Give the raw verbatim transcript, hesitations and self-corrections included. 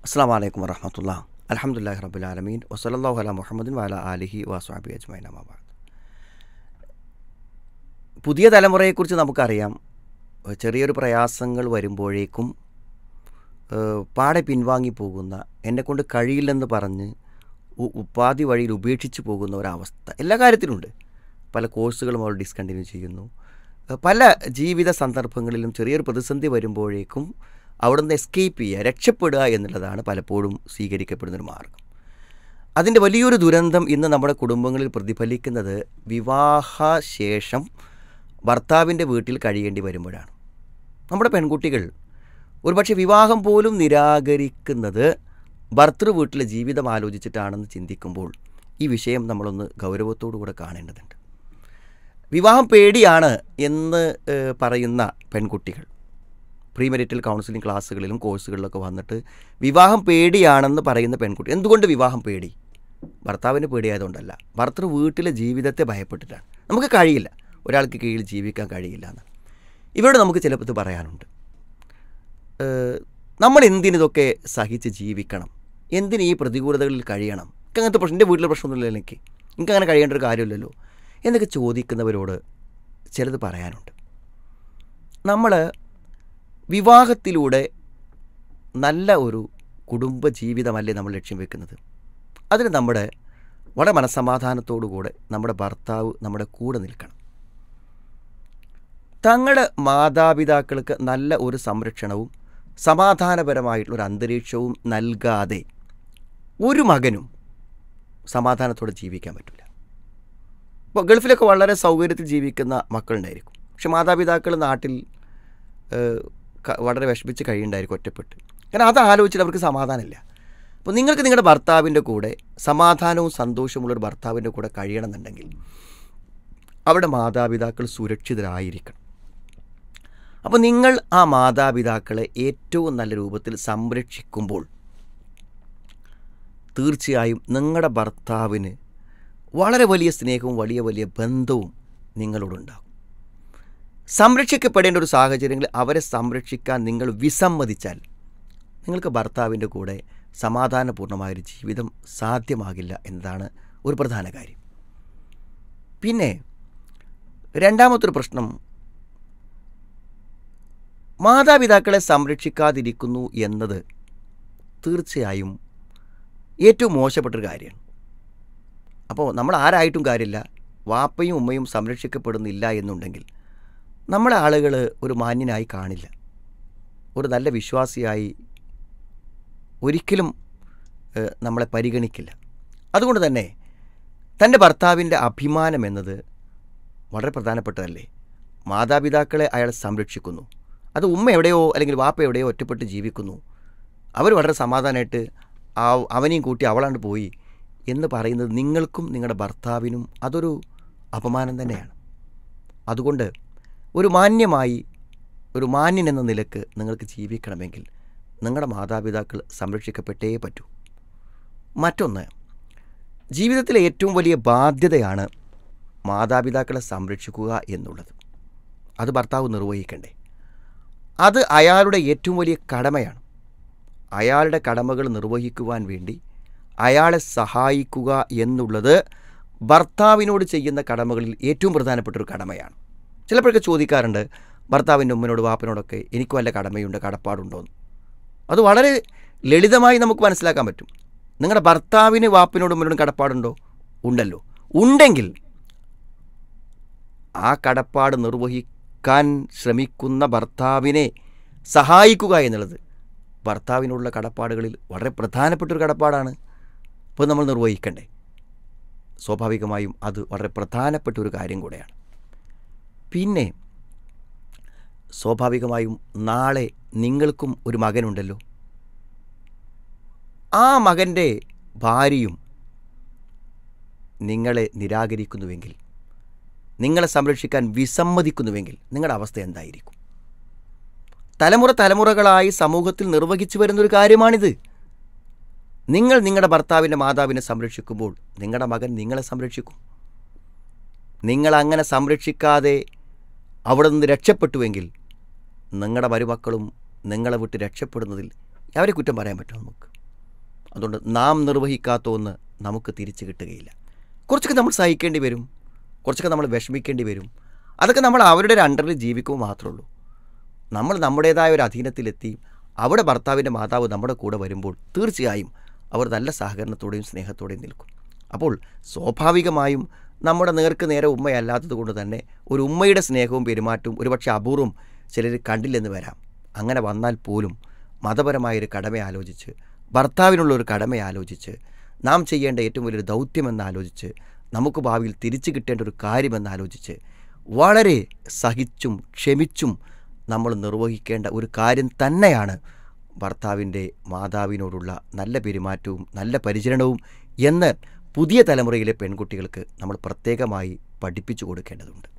അസ്സലാമു അലൈക്കും വറഹ്മത്തുള്ളാഹി. അൽഹംദുലില്ലാഹി റബ്ബിൽ ആലമീൻ വസല്ലല്ലാഹു അലാ മുഹമ്മദിൻ വഅലാ ആലിഹി വസ്വഹ്ബിഹി അജ്മഈൻ. അമ്മാ ബഅദ്. പുതിയ തലമുറയെക്കുറിച്ച് നമുക്കറിയാം. ചെറിയൊരു പ്രയാസങ്ങൾ വരുമ്പോഴേക്കും പാടെ പിൻവാങ്ങി പോകുന്ന, എന്നെക്കൊണ്ട് കഴിയില്ലെന്ന് പറഞ്ഞ് ഉപാധി വഴിയിൽ ഉപേക്ഷിച്ച് പോകുന്ന ഒരവസ്ഥ എല്ലാ കാര്യത്തിലുണ്ട്. പല കോഴ്സുകളും അവർ ഡിസ്കണ്ടിന്യൂ ചെയ്യുന്നു. പല ജീവിത സന്ദർഭങ്ങളിലും ചെറിയൊരു പ്രതിസന്ധി വരുമ്പോഴേക്കും അവിടുന്ന് എസ്കേപ്പ് ചെയ്യുക, രക്ഷപ്പെടുക എന്നുള്ളതാണ് പലപ്പോഴും സ്വീകരിക്കപ്പെടുന്നൊരു മാർഗം. അതിൻ്റെ വലിയൊരു ദുരന്തം ഇന്ന് നമ്മുടെ കുടുംബങ്ങളിൽ പ്രതിഫലിക്കുന്നത് വിവാഹശേഷം ഭർത്താവിൻ്റെ വീട്ടിൽ കഴിയേണ്ടി വരുമ്പോഴാണ്. നമ്മുടെ പെൺകുട്ടികൾ ഒരുപക്ഷെ വിവാഹം പോലും നിരാകരിക്കുന്നത് ഭർത്തൃ വീട്ടിലെ ജീവിതം ആലോചിച്ചിട്ടാണെന്ന് ചിന്തിക്കുമ്പോൾ ഈ വിഷയം നമ്മളൊന്ന് ഗൗരവത്തോടു കൂടെ കാണേണ്ടതുണ്ട്. വിവാഹം പേടിയാണ് എന്ന് പറയുന്ന പെൺകുട്ടികൾ പ്രീ മെരിറ്റൽ കൗൺസിലിംഗ് ക്ലാസ്സുകളിലും കോഴ്സുകളിലൊക്കെ വന്നിട്ട് വിവാഹം പേടിയാണെന്ന് പറയുന്ന പെൺകുട്ടി, എന്തുകൊണ്ട് വിവാഹം പേടി? ഭർത്താവിന് പേടിയായതുകൊണ്ടല്ല, ഭർത്തൃ വീട്ടിലെ ജീവിതത്തെ ഭയപ്പെട്ടിട്ടാണ്. നമുക്ക് കഴിയില്ല, ഒരാൾക്ക് കീഴിൽ ജീവിക്കാൻ കഴിയില്ല എന്ന് ഇവരോട് നമുക്ക് ചിലപ്പോൾ ഇത് പറയാനുണ്ട്. നമ്മൾ എന്തിനിതൊക്കെ സഹിച്ച് ജീവിക്കണം? എന്തിന് ഈ പ്രതികൂലതകളിൽ കഴിയണം? എനിക്ക് അങ്ങനത്തെ പ്രശ്നം, എൻ്റെ വീട്ടിലെ പ്രശ്നമൊന്നുമില്ല, എനിക്ക് എനിക്ക് അങ്ങനെ കഴിയേണ്ട ഒരു കാര്യമില്ലല്ലോ എന്നൊക്കെ ചോദിക്കുന്നവരോട് ചിലത് പറയാനുണ്ട്. നമ്മൾ വിവാഹത്തിലൂടെ നല്ല ഒരു കുടുംബ ജീവിതമല്ലേ നമ്മൾ ലക്ഷ്യം വെക്കുന്നത്. അതിന് നമ്മുടെ വളരെ മനസ്സമാധാനത്തോടുകൂടെ നമ്മുടെ ഭർത്താവ് നമ്മുടെ കൂടെ നിൽക്കണം. തങ്ങളുടെ മാതാപിതാക്കൾക്ക് നല്ല ഒരു സംരക്ഷണവും സമാധാനപരമായിട്ടുള്ളൊരു അന്തരീക്ഷവും നൽകാതെ ഒരു മകനും സമാധാനത്തോടെ ജീവിക്കാൻ പറ്റില്ല. ഇപ്പോൾ ഗൾഫിലൊക്കെ വളരെ സൗകര്യത്തിൽ ജീവിക്കുന്ന മക്കളുണ്ടായിരിക്കും, പക്ഷെ മാതാപിതാക്കൾ നാട്ടിൽ വളരെ വിഷമിച്ച് കഴിയുണ്ടായിരിക്കും, ഒറ്റപ്പെട്ട്. കാരണം അത് ആലോചിച്ചിട്ട് അവർക്ക് സമാധാനമില്ല. അപ്പോൾ നിങ്ങൾക്ക് നിങ്ങളുടെ ഭർത്താവിൻ്റെ കൂടെ സമാധാനവും സന്തോഷമുള്ളൊരു ഭർത്താവിൻ്റെ കൂടെ കഴിയണമെന്നുണ്ടെങ്കിൽ അവിടെ മാതാപിതാക്കൾ സുരക്ഷിതരായിരിക്കണം. അപ്പോൾ നിങ്ങൾ ആ മാതാപിതാക്കളെ ഏറ്റവും നല്ല രൂപത്തിൽ സംരക്ഷിക്കുമ്പോൾ തീർച്ചയായും നിങ്ങളുടെ ഭർത്താവിന് വളരെ വലിയ സ്നേഹവും വലിയ വലിയ ബന്ധവും നിങ്ങളോടുണ്ടാകും. സംരക്ഷിക്കപ്പെടേണ്ട ഒരു സാഹചര്യങ്ങളിൽ അവരെ സംരക്ഷിക്കാൻ നിങ്ങൾ വിസമ്മതിച്ചാൽ നിങ്ങൾക്ക് ഭർത്താവിൻ്റെ കൂടെ സമാധാനപൂർണ്ണമായൊരു ജീവിതം സാധ്യമാകില്ല എന്നതാണ് ഒരു പ്രധാന കാര്യം. പിന്നെ രണ്ടാമത്തൊരു പ്രശ്നം, മാതാപിതാക്കളെ സംരക്ഷിക്കാതിരിക്കുന്നു എന്നത് തീർച്ചയായും ഏറ്റവും മോശപ്പെട്ടൊരു കാര്യമാണ്. അപ്പോൾ നമ്മൾ ആരായിട്ടും കാര്യമില്ല, വാപ്പയും ഉമ്മയും സംരക്ഷിക്കപ്പെടുന്നില്ല എന്നുണ്ടെങ്കിൽ നമ്മളെ ആളുകൾ ഒരു മാന്യനായി കാണില്ല, ഒരു നല്ല വിശ്വാസിയായി ഒരിക്കലും നമ്മളെ പരിഗണിക്കില്ല. അതുകൊണ്ട് തന്നെ തൻ്റെ ഭർത്താവിൻ്റെ അഭിമാനം എന്നത് വളരെ പ്രധാനപ്പെട്ടതല്ലേ. മാതാപിതാക്കളെ അയാൾ സംരക്ഷിക്കുന്നു, അത് ഉമ്മ എവിടെയോ അല്ലെങ്കിൽ വാപ്പ എവിടെയോ ഒറ്റപ്പെട്ട് ജീവിക്കുന്നു, അവർ വളരെ സമാധാനമായിട്ട് ആ അവനെയും കൂട്ടി അവളാണ്ട് പോയി എന്ന് പറയുന്നത് നിങ്ങൾക്കും നിങ്ങളുടെ ഭർത്താവിനും അതൊരു അപമാനം തന്നെയാണ്. അതുകൊണ്ട് ഒരു മാന്യമായി, ഒരു മാന്യൻ എന്ന നിലക്ക് നിങ്ങൾക്ക് ജീവിക്കണമെങ്കിൽ നിങ്ങളുടെ മാതാപിതാക്കൾ സംരക്ഷിക്കപ്പെട്ടേ പറ്റൂ. മറ്റൊന്ന്, ജീവിതത്തിലെ ഏറ്റവും വലിയ ബാധ്യതയാണ് മാതാപിതാക്കളെ സംരക്ഷിക്കുക എന്നുള്ളത്. അത് ഭർത്താവ് നിർവഹിക്കണ്ടേ? അത് അയാളുടെ ഏറ്റവും വലിയ കടമയാണ്. അയാളുടെ കടമകൾ നിർവഹിക്കുവാൻ വേണ്ടി അയാളെ സഹായിക്കുക എന്നുള്ളത് ഭർത്താവിനോട് ചെയ്യുന്ന കടമകളിൽ ഏറ്റവും പ്രധാനപ്പെട്ടൊരു കടമയാണ്. ചിലപ്പോഴൊക്കെ ചോദിക്കാറുണ്ട്, ഭർത്താവിൻ്റെ ഉമ്മനോട് വാപ്പനോടൊക്കെ എനിക്ക് വല്ല കടമയുണ്ട്, കടപ്പാടുണ്ടോയെന്ന്. അത് വളരെ ലളിതമായി നമുക്ക് മനസ്സിലാക്കാൻ പറ്റും. നിങ്ങളുടെ ഭർത്താവിന് വാപ്പനോടും ഉമ്മനോടും കടപ്പാടുണ്ടോ? ഉണ്ടല്ലോ. ഉണ്ടെങ്കിൽ ആ കടപ്പാട് നിർവഹിക്കാൻ ശ്രമിക്കുന്ന ഭർത്താവിനെ സഹായിക്കുക എന്നുള്ളത് ഭർത്താവിനുള്ള കടപ്പാടുകളിൽ വളരെ പ്രധാനപ്പെട്ടൊരു കടപ്പാടാണ്. ഇപ്പോൾ നമ്മൾ നിർവഹിക്കണ്ടേ? സ്വാഭാവികമായും അത് വളരെ പ്രധാനപ്പെട്ട ഒരു കാര്യം കൂടെയാണ്. പിന്നെ സ്വാഭാവികമായും നാളെ നിങ്ങൾക്കും ഒരു മകനുണ്ടല്ലോ. ആ മകൻ്റെ ഭാര്യയും നിങ്ങളെ നിരാകരിക്കുന്നുവെങ്കിൽ, നിങ്ങളെ സംരക്ഷിക്കാൻ വിസമ്മതിക്കുന്നുവെങ്കിൽ നിങ്ങളുടെ അവസ്ഥ എന്തായിരിക്കും? തലമുറ തലമുറകളായി സമൂഹത്തിൽ നിർവഹിച്ചു വരുന്നൊരു കാര്യമാണിത്. നിങ്ങൾ നിങ്ങളുടെ ഭർത്താവിൻ്റെ മാതാവിനെ സംരക്ഷിക്കുമ്പോൾ നിങ്ങളുടെ മകൻ നിങ്ങളെ സംരക്ഷിക്കും. നിങ്ങളങ്ങനെ സംരക്ഷിക്കാതെ അവിടെ നിന്ന് രക്ഷപ്പെട്ടുവെങ്കിൽ നിങ്ങളുടെ മരുമക്കളും നിങ്ങളെ വിട്ട് രക്ഷപ്പെടുന്നതിൽ അവരെ കുറ്റം പറയാൻ പറ്റും നമുക്ക്. അതുകൊണ്ട് നാം നിർവഹിക്കാത്ത ഒന്ന് നമുക്ക് തിരിച്ചു കിട്ടുകയില്ല. കുറച്ചൊക്കെ നമ്മൾ സഹിക്കേണ്ടി വരും, കുറച്ചൊക്കെ നമ്മൾ വിഷമിക്കേണ്ടി വരും. അതൊക്കെ നമ്മൾ അവരുടെ ഒരു അണ്ടറിൽ ജീവിക്കുമ്പോൾ മാത്രമേ ഉള്ളൂ. നമ്മൾ നമ്മുടേതായ ഒരു അധീനത്തിലെത്തി അവിടെ ഭർത്താവിൻ്റെ മാതാവ് നമ്മുടെ കൂടെ വരുമ്പോൾ തീർച്ചയായും അവർ നല്ല സഹകരണത്തോടെയും സ്നേഹത്തോടെയും നിൽക്കും. അപ്പോൾ സ്വാഭാവികമായും നമ്മുടെ നേർക്ക് നേരെ ഉമ്മയല്ലാത്തത് കൊണ്ട് തന്നെ ഒരു ഉമ്മയുടെ സ്നേഹവും പെരുമാറ്റവും ഒരുപക്ഷെ അപൂർവം ചിലർ കണ്ടില്ലെന്ന് വരാം. അങ്ങനെ വന്നാൽ പോലും മതപരമായൊരു കടമ ആലോചിച്ച്, ഭർത്താവിനുള്ളൊരു കടമ ആലോചിച്ച്, നാം ചെയ്യേണ്ട ഏറ്റവും വലിയൊരു ദൗത്യമെന്ന് ആലോചിച്ച്, നമുക്ക് ഭാവിയിൽ തിരിച്ചു കിട്ടേണ്ട ഒരു കാര്യമെന്ന് ആലോചിച്ച് വളരെ സഹിച്ചും ക്ഷമിച്ചും നമ്മൾ നിർവഹിക്കേണ്ട ഒരു കാര്യം തന്നെയാണ് ഭർത്താവിൻ്റെ മാതാവിനോടുള്ള നല്ല പെരുമാറ്റവും നല്ല പരിചരണവും എന്ന് പുതിയ തലമുറയിലെ പെൺകുട്ടികൾക്ക് നമ്മൾ പ്രത്യേകമായി പഠിപ്പിച്ചു കൊടുക്കേണ്ടതുണ്ട്.